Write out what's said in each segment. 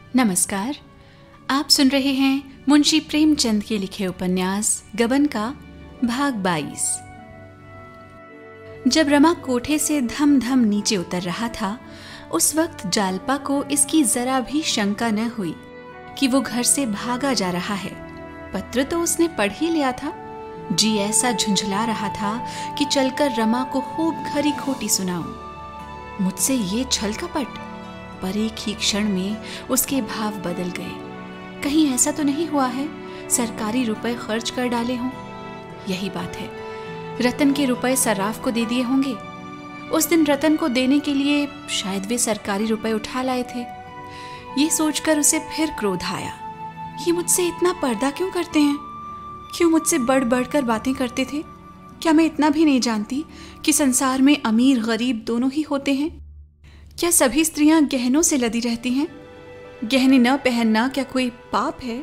नमस्कार। आप सुन रहे हैं मुंशी प्रेमचंद के लिखे उपन्यास गबन का भाग 22। जब रमा कोठे से धम धम नीचे उतर रहा था, उस वक्त जालपा को इसकी जरा भी शंका न हुई कि वो घर से भागा जा रहा है। पत्र तो उसने पढ़ ही लिया था। जी ऐसा झुंझला रहा था कि चलकर रमा को खूब खरी खोटी सुनाऊं। मुझसे ये छल कपट। पर एक ही क्षण में उसके भाव बदल गए। कहीं ऐसा तो नहीं हुआ है सरकारी रुपए खर्च कर डाले हों? यही बात है, रतन के रुपए सर्राफ को दे दिए होंगे। उस दिन रतन को देने के लिए शायद वे सरकारी रुपए उठा लाए थे। ये सोचकर उसे फिर क्रोध आया। ये मुझसे इतना पर्दा क्यों करते हैं? क्यों मुझसे बढ़ बढ़कर बातें करते थे? क्या मैं इतना भी नहीं जानती कि संसार में अमीर गरीब दोनों ही होते हैं? क्या सभी स्त्रियां गहनों से लदी रहती हैं? गहने न पहनना क्या कोई पाप है?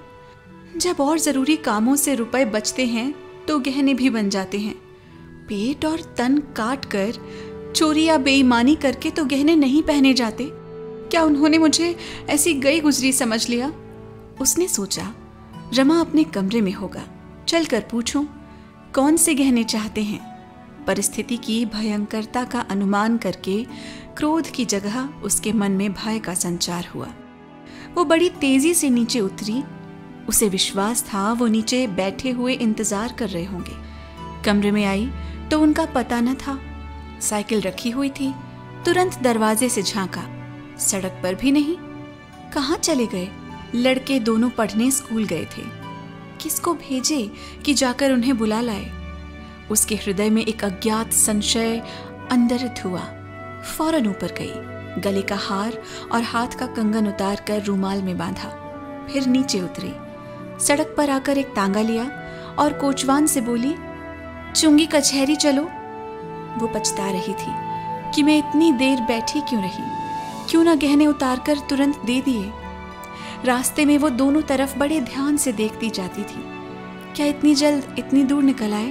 जब और जरूरी कामों से रुपए बचते हैं तो गहने भी बन जाते हैं। पेट और तन काट कर चोरी या बेईमानी करके तो गहने नहीं पहने जाते। क्या उन्होंने मुझे ऐसी गई गुजरी समझ लिया? उसने सोचा रमा अपने कमरे में होगा, चलकर पूछूं कौन से गहने चाहते हैं। परिस्थिति की भयंकरता का अनुमान करके क्रोध की जगह उसके मन में भय का संचार हुआ। वो बड़ी तेजी से नीचे उतरी। उसे विश्वास था वो नीचे बैठे हुए इंतजार कर रहे होंगे। कमरे में आई तो उनका पता न था। साइकिल रखी हुई थी। तुरंत दरवाजे से झांका, सड़क पर भी नहीं। कहाँ चले गए? लड़के दोनों पढ़ने स्कूल गए थे। किसको भेजे कि जाकर उन्हें बुला लाए? उसके हृदय में एक अज्ञात संशय अंदरित हुआ। फौरन ऊपर गई, गले का हार और हाथ का कंगन उतार कर रूमाल में बांधा। फिर नीचे उतरी, सड़क पर आकर एक तांगा लिया और कोचवान से बोली, चुंगी कचहरी चलो। वो पछता रही थी कि मैं इतनी देर बैठी क्यों रही। क्यों ना गहने उतार कर तुरंत दे दिए। रास्ते में वो दोनों तरफ बड़े ध्यान से देखती जाती थी। क्या इतनी जल्द इतनी दूर निकल आए?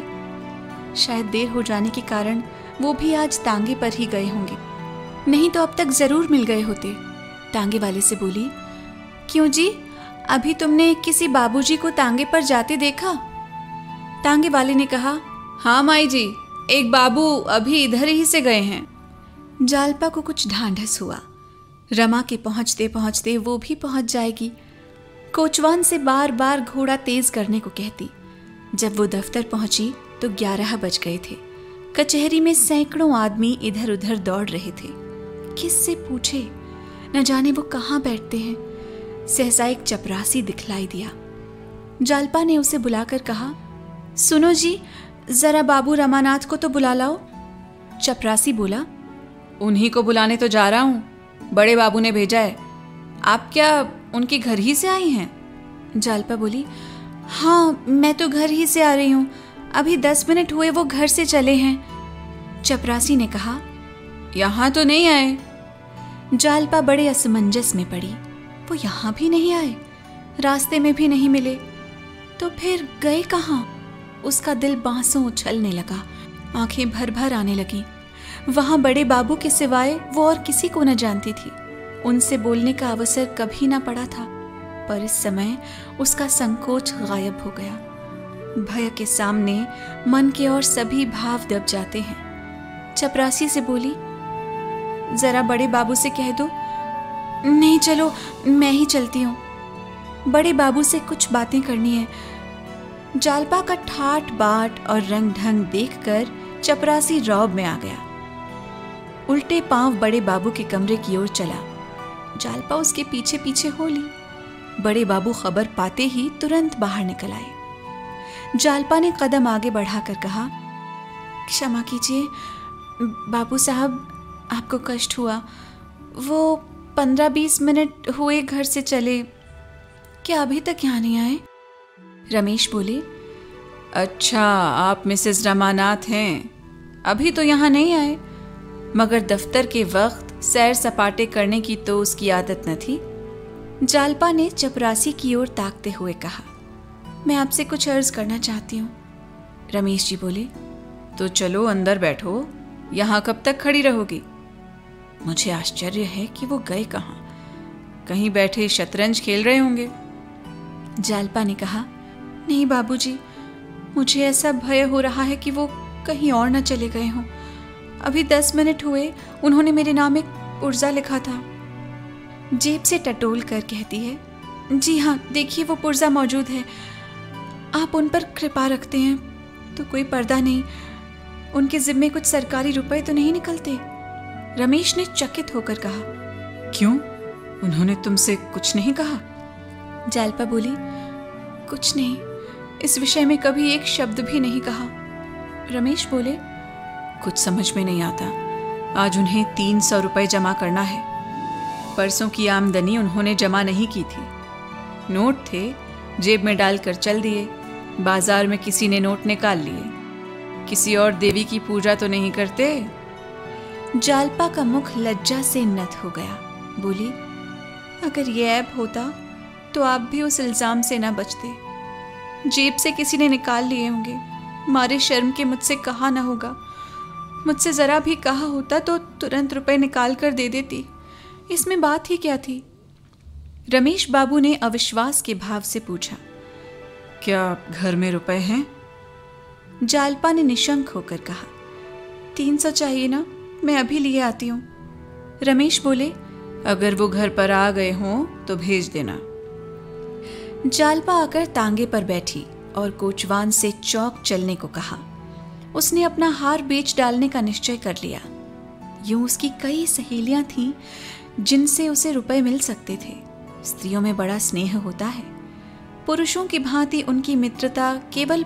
शायद देर हो जाने के कारण वो भी आज तांगे पर ही गए होंगे, नहीं तो अब तक जरूर मिल गए होते। तांगे वाले से बोली, क्यों जी, अभी तुमने किसी बाबूजी को तांगे पर जाते देखा? तांगे वाले ने कहा, हाँ माई जी, एक बाबू अभी इधर ही से गए हैं। जालपा को कुछ ढांढस हुआ। रमा के पहुंचते पहुंचते वो भी पहुंच जाएगी। कोचवान से बार बार घोड़ा तेज करने को कहती। जब वो दफ्तर पहुंची तो 11 बज गए थे। कचहरी में सैकड़ों आदमी इधर उधर दौड़ रहे थे। किससे पूछे? न जाने वो कहाँ बैठते हैं। सहसा एक चपरासी दिखलाई दिया। जालपा ने उसे बुलाकर कहा, सुनो जी, जरा बाबू रमानाथ को तो बुला लाओ। चपरासी बोला, उन्हीं को बुलाने तो जा रहा हूँ, बड़े बाबू ने भेजा है। आप क्या उनके घर ही से आई हैं? जालपा बोली, हाँ मैं तो घर ही से आ रही हूँ, अभी 10 मिनट हुए वो घर से चले हैं। चपरासी ने कहा, यहाँ तो नहीं आए। जालपा बड़े असमंजस में पड़ी। वो यहाँ भी नहीं आए, रास्ते में भी नहीं मिले, तो फिर गए कहाँ? उसका दिल बांसों उछलने लगा, आंखें भर भर आने लगी। वहां बड़े बाबू के सिवाय वो और किसी को न जानती थी। उनसे बोलने का अवसर कभी ना पड़ा था, पर इस समय उसका संकोच गायब हो गया। भय के सामने मन के और सभी भाव दब जाते हैं। चपरासी से बोली, जरा बड़े बाबू से कह दो। नहीं, चलो मैं ही चलती हूँ, बड़े बाबू से कुछ बातें करनी है। जालपा का ठाट बाट और रंग ढंग देखकर चपरासी रौब में आ गया। उल्टे पांव बड़े बाबू के कमरे की ओर चला। जालपा उसके पीछे पीछे हो ली। बड़े बाबू खबर पाते ही तुरंत बाहर निकल आए। जालपा ने कदम आगे बढ़ाकर कहा, क्षमा कीजिए बाबू साहब, आपको कष्ट हुआ। वो 15-20 मिनट हुए घर से चले, क्या अभी तक यहाँ नहीं आए? रमेश बोले, अच्छा आप मिसेस रमानाथ हैं, अभी तो यहाँ नहीं आए, मगर दफ्तर के वक्त सैर सपाटे करने की तो उसकी आदत न थी। जालपा ने चपरासी की ओर ताकते हुए कहा, मैं आपसे कुछ अर्ज करना चाहती हूँ। रमेश जी बोले, तो चलो अंदर बैठो, यहाँ कब तक खड़ी रहोगी? मुझे आश्चर्य है कि वो गए कहाँ। कहीं बैठे शतरंज खेल रहे होंगे। जालपा ने कहा, नहीं बाबूजी, मुझे ऐसा भय हो रहा है कि वो कहीं और न चले गए हों। अभी 10 मिनट हुए उन्होंने मेरे नाम एक पुर्जा लिखा था। जेब से टटोल कर कहती है, जी हाँ, देखिए वो पुर्जा मौजूद है। आप उन पर कृपा रखते हैं तो कोई पर्दा नहीं, उनके जिम्मे कुछ सरकारी रुपए तो नहीं निकलते? रमेश ने चकित होकर कहा। क्यों, उन्होंने तुमसे कुछ नहीं कहा? जालपा बोली, कुछ नहीं, इस विषय में कभी एक शब्द भी नहीं कहा। रमेश बोले, कुछ समझ में नहीं आता। आज उन्हें 300 रुपए जमा करना है। परसों की आमदनी उन्होंने जमा नहीं की थी। नोट थे, जेब में डालकर चल दिए। बाजार में किसी ने नोट निकाल लिए। किसी और देवी की पूजा तो नहीं करते? जालपा का मुख लज्जा से नत हो गया। बोली, अगर ये ऐब होता तो आप भी उस इल्जाम से ना बचते। जेब से किसी ने निकाल लिए होंगे, मारे शर्म के मुझसे कहा ना होगा। मुझसे जरा भी कहा होता तो तुरंत रुपए निकाल कर दे देती। इसमें बात ही क्या थी? रमेश बाबू ने अविश्वास के भाव से पूछा, क्या घर में रुपए हैं? जालपा ने निशंक होकर कहा, 300 चाहिए ना, मैं अभी लिए आती हूँ। रमेश बोले, अगर वो घर पर आ गए हों तो भेज देना। जालपा आकर तांगे पर बैठी और कोचवान से चौक चलने को कहा। उसने अपना हार बेच डालने का निश्चय कर लिया। यूं उसकी कई सहेलियां थीं जिनसे उसे रुपए मिल सकते थे। स्त्रियों में बड़ा स्नेह होता है। पुरुषों की भांति उनकी मित्रता केवल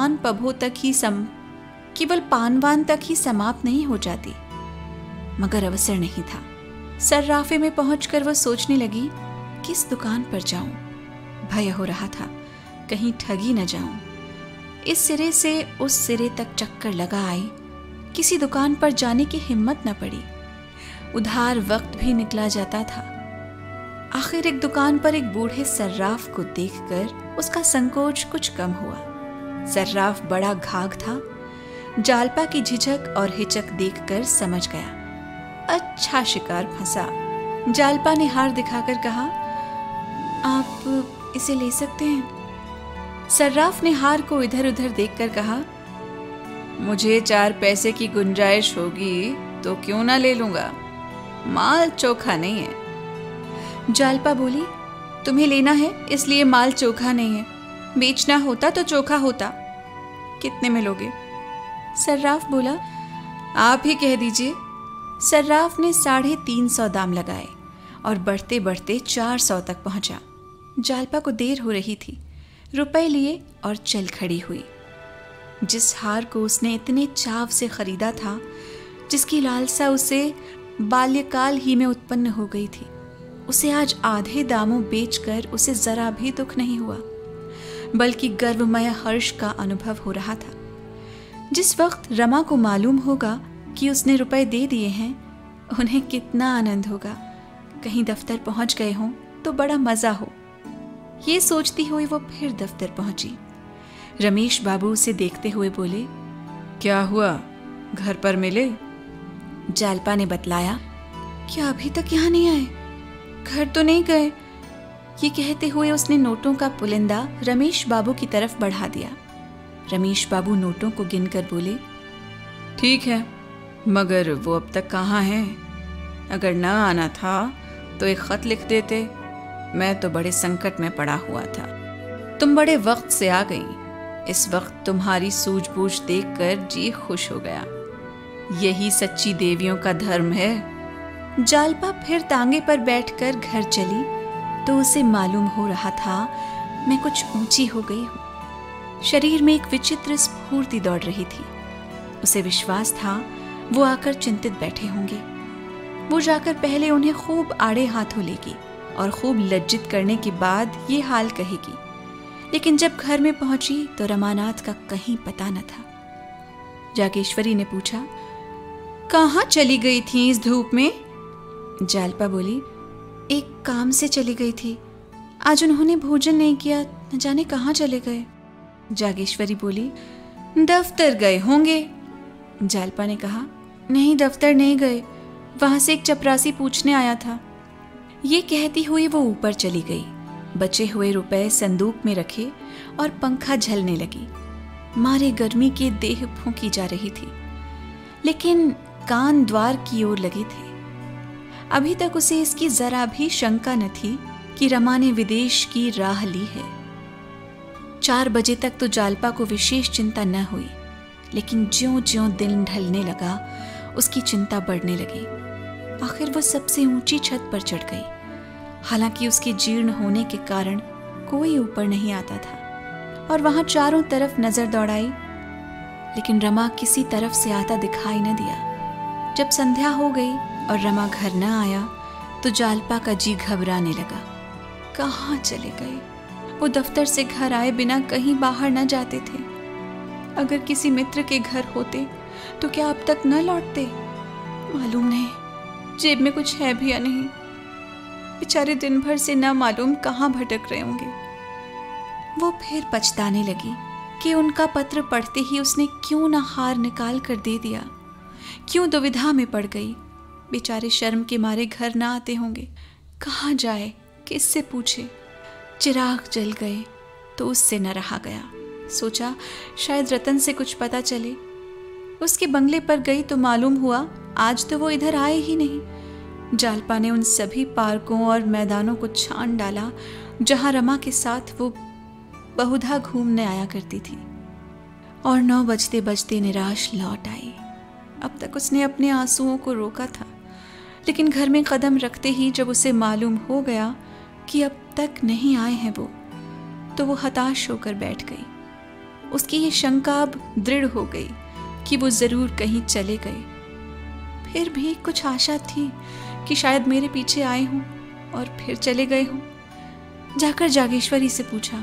पानवान तक ही समाप्त नहीं हो जाती। मगर अवसर नहीं था। सर्राफे में पहुंचकर वह सोचने लगी, किस दुकान पर जाऊं? भय हो रहा था कहीं ठगी न जाऊं। इस सिरे से उस सिरे तक चक्कर लगा आई, किसी दुकान पर जाने की हिम्मत न पड़ी। उधार वक्त भी निकला जाता था। आखिर एक दुकान पर एक बूढ़े सर्राफ को देखकर उसका संकोच कुछ कम हुआ। सर्राफ बड़ा घाघ था। जालपा की झिझक और हिचक देखकर समझ गया, अच्छा शिकार फंसा। जालपा ने हार दिखाकर कहा, आप इसे ले सकते हैं। सर्राफ ने हार को इधर उधर देखकर कहा, मुझे 4 पैसे की गुंजाइश होगी तो क्यों ना ले लूंगा, माल चोखा नहीं है। जालपा बोली, तुम्हें लेना है इसलिए माल चोखा नहीं है, बेचना होता तो चोखा होता। कितने में लोगे? सर्राफ बोला, आप ही कह दीजिए। सर्राफ ने 350 दाम लगाए और बढ़ते बढ़ते 400 तक पहुंचा। जालपा को देर हो रही थी, रुपए लिए और चल खड़ी हुई। जिस हार को उसने इतने चाव से खरीदा था, जिसकी लालसा उसे बाल्यकाल ही में उत्पन्न हो गई थी, उसे आज आधे दामों बेचकर उसे जरा भी दुख नहीं हुआ, बल्कि गर्वमय हर्ष का अनुभव हो रहा था। जिस वक्त रमा को मालूम होगा कि उसने रुपए दे दिए हैं, उन्हें कितना आनंद होगा। कहीं दफ्तर पहुंच गए हों तो बड़ा मजा हो। ये सोचती हुई वो फिर दफ्तर पहुंची। रमेश बाबू उसे देखते हुए बोले, क्या हुआ, घर पर मिले? जालपा ने बतलाया, क्या अभी तक यहाँ नहीं आए? घर तो नहीं गए। ये कहते हुए उसने नोटों का पुलिंदा रमेश बाबू की तरफ बढ़ा दिया। रमेश बाबू नोटों को गिनकर बोले, ठीक है, मगर वो अब तक कहाँ हैं? अगर ना आना था तो एक खत लिख देते। मैं तो बड़े संकट में पड़ा हुआ था। तुम बड़े वक्त से आ गई। इस वक्त तुम्हारी सूझबूझ देखकर जी खुश हो गया। यही सच्ची देवियों का धर्म है। जालपा फिर तांगे पर बैठकर घर चली तो उसे मालूम हो रहा था, मैं कुछ ऊंची हो गई हूँ। शरीर में एक विचित्र स्फूर्ति दौड़ रही थी। उसे विश्वास था वो आकर चिंतित बैठे होंगे। वो जाकर पहले उन्हें खूब आड़े हाथों लेगी और खूब लज्जित करने के बाद ये हाल कहेगी। लेकिन जब घर में पहुंची तो रमानाथ का कहीं पता न था। जागेश्वरी ने पूछा, कहाँ चली गई थी इस धूप में? जालपा बोली, एक काम से चली गई थी। आज उन्होंने भोजन नहीं किया, न जाने कहाँ चले गए। जागेश्वरी बोली, दफ्तर गए होंगे। जालपा ने कहा, नहीं, दफ्तर नहीं गए, वहां से एक चपरासी पूछने आया था। ये कहती हुई वो ऊपर चली गई। बचे हुए रुपए संदूक में रखे और पंखा झलने लगी। मारे गर्मी के देह फूंकी जा रही थी, लेकिन कान द्वार की ओर लगे थे। अभी तक उसे इसकी जरा भी शंका न थी कि रमा ने विदेश की राह ली है। 4 बजे तक तो जालपा को विशेष चिंता न हुई, लेकिन ज्यों-ज्यों दिन ढलने लगा उसकी चिंता बढ़ने लगी। आखिर वो सबसे ऊंची छत पर चढ़ गई। हालांकि उसके जीर्ण होने के कारण कोई ऊपर नहीं आता था और वहां चारों तरफ नजर दौड़ाई, लेकिन रमा किसी तरफ से आता दिखाई न दिया। जब संध्या हो गई और रमा घर न आया तो जालपा का जी घबराने लगा। कहाँ चले गए? वो दफ्तर से घर आए बिना कहीं बाहर न जाते थे। अगर किसी मित्र के घर होते तो क्या अब तक न लौटते? मालूम नहीं जेब में कुछ है भी या नहीं। बेचारे दिन भर से न मालूम कहाँ भटक रहे होंगे। वो फिर पछताने लगी कि उनका पत्र पढ़ते ही उसने क्यों न हार निकाल कर दे दिया, क्यों दुविधा में पड़ गई। बेचारे शर्म के मारे घर ना आते होंगे। कहाँ जाए, किससे पूछे? चिराग जल गए तो उससे न रहा गया। सोचा शायद रतन से कुछ पता चले। उसके बंगले पर गई तो मालूम हुआ आज तो वो इधर आए ही नहीं। जालपा ने उन सभी पार्कों और मैदानों को छान डाला जहां रमा के साथ वो बहुधा घूमने आया करती थी, और 9 बजते बजते निराश लौट आई। अब तक उसने अपने आंसुओं को रोका था, लेकिन घर में कदम रखते ही जब उसे मालूम हो गया कि अब तक नहीं आए हैं वो, तो वो हताश होकर बैठ गई। उसकी ये शंका अब दृढ़ हो गई कि वो जरूर कहीं चले गए। फिर भी कुछ आशा थी कि शायद मेरे पीछे आए हों और फिर चले गए हों। जाकर जागेश्वरी से पूछा,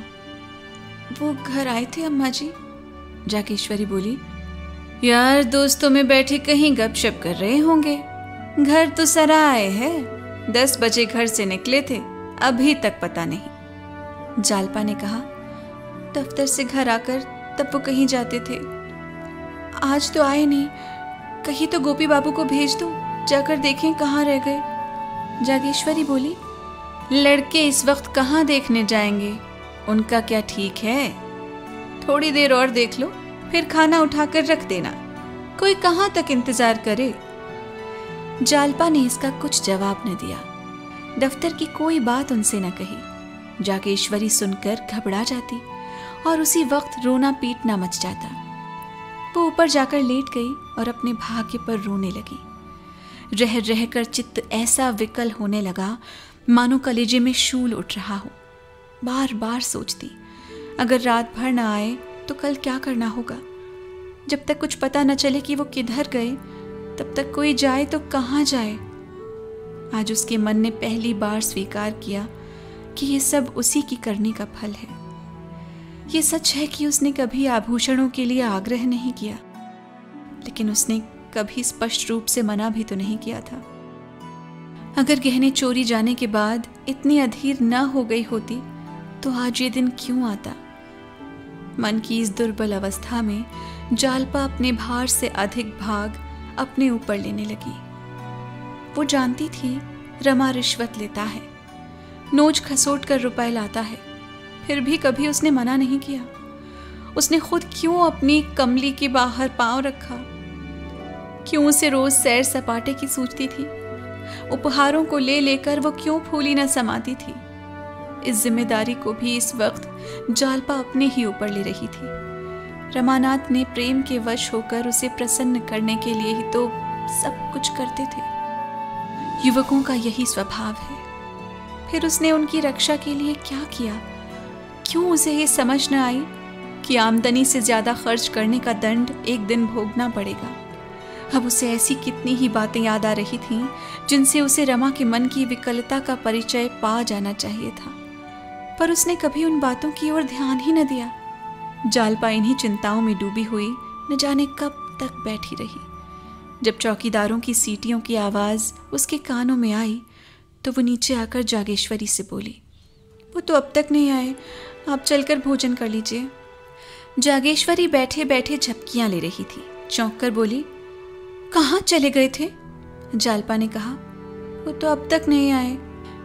वो घर आए थे अम्मा जी? जागेश्वरी बोली, यार दोस्तों में बैठे कहीं गपशप कर रहे होंगे। घर तो सराय है, 10 बजे घर से निकले थे, अभी तक पता नहीं। जालपा ने कहा, दफ्तर से घर आकर तब वो कहीं जाते थे, आज तो आए नहीं। कहीं तो गोपी बाबू को भेज दो, जाकर देखें कहाँ रह गए। जागेश्वरी बोली, लड़के इस वक्त कहाँ देखने जाएंगे, उनका क्या ठीक है। थोड़ी देर और देख लो, फिर खाना उठाकर रख देना, कोई कहाँ तक इंतजार करे। जालपा ने इसका कुछ जवाब न दिया। दफ्तर की कोई बात उनसे न कही। जागेश्वरी सुनकर घबरा जाती और उसी वक्त रोना पीटना मच जाता। वो ऊपर जाकर लेट गई और अपने भाग्य पर रोने लगी। रह रह कर चित्त ऐसा विकल होने लगा मानो कलेजे में शूल उठ रहा हो। बार बार सोचती, अगर रात भर न आए तो कल क्या करना होगा। जब तक कुछ पता न चले कि वो किधर गए, तब तक कोई जाए तो कहाँ जाए। आज उसके मन ने पहली बार स्वीकार किया कि ये सब उसी की करनी का फल है। ये सच है कि उसने कभी आभूषणों के लिए आग्रह नहीं किया, लेकिन उसने कभी स्पष्ट रूप से मना भी तो नहीं किया था। अगर गहने चोरी जाने के बाद इतनी अधीर न हो गई होती तो आज ये दिन क्यों आता। मन की इस दुर्बल अवस्था में जालपा अपने भार से अधिक भाग अपने ऊपर लेने लगी। वो जानती थी रमा रिश्वत लेता है, नोच खसोट कर रुपए लाता है, फिर भी कभी उसने मना नहीं किया। उसने खुद क्यों अपनी कमली के बाहर पांव रखा? क्यों उसे रोज सैर सपाटे की सूझती थी? उपहारों को ले लेकर वो क्यों फूली न समाती थी? इस जिम्मेदारी को भी इस वक्त जालपा अपने ही ऊपर ले रही थी। रमानाथ ने प्रेम के वश होकर उसे प्रसन्न करने के लिए ही तो सब कुछ करते थे। युवकों का यही स्वभाव है। फिर उसने उनकी रक्षा के लिए क्या किया? क्यों उसे ये समझ न आई कि आमदनी से ज्यादा खर्च करने का दंड एक दिन भोगना पड़ेगा। अब उसे ऐसी कितनी ही बातें याद आ रही थीं जिनसे उसे रमा के मन की विकलता का परिचय पा जाना चाहिए था, पर उसने कभी उन बातों की ओर ध्यान ही न दिया। जालपा इन्हीं चिंताओं में डूबी हुई न जाने कब तक बैठी रही। जब चौकीदारों की सीटियों की आवाज़ उसके कानों में आई तो वो नीचे आकर जागेश्वरी से बोली, वो तो अब तक नहीं आए, आप चलकर भोजन कर लीजिए। जागेश्वरी बैठे बैठे झपकियां ले रही थी। चौंक कर बोली, कहाँ चले गए थे? जालपा ने कहा, वो तो अब तक नहीं आए।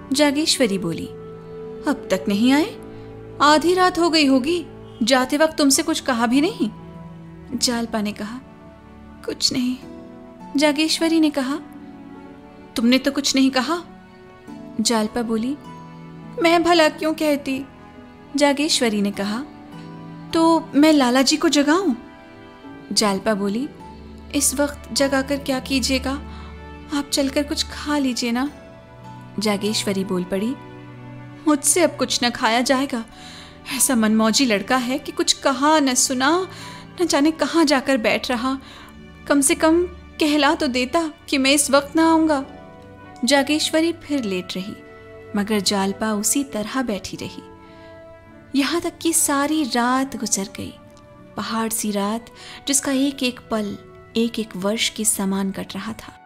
जागेश्वरी बोली। अब तक नहीं आए? आधी रात हो गई होगी। जाते वक्त तुमसे कुछ कहा भी नहीं? जालपा ने कहा। कुछ नहीं। जागेश्वरी ने कहा। तुमने तो कुछ नहीं कहा। जालपा बोली। मैं भला क्यों कहती? जागेश्वरी ने कहा। तो मैं लाला जी को जगाऊं? जालपा बोली। इस वक्त जगाकर क्या कीजिएगा, आप चलकर कुछ खा लीजिए ना। जागेश्वरी बोल पड़ी। मुझसे अब कुछ न खाया जाएगा। ऐसा मनमौजी लड़का है कि कुछ कहा न सुना, न जाने कहाँ जाकर बैठ रहा। कम से कम कहला तो देता कि मैं इस वक्त ना आऊंगा। जागेश्वरी फिर लेट रही, मगर जालपा उसी तरह बैठी रही। यहाँ तक कि सारी रात गुजर गई। पहाड़ सी रात जिसका एक एक पल एक एक वर्ष के समान कट रहा था।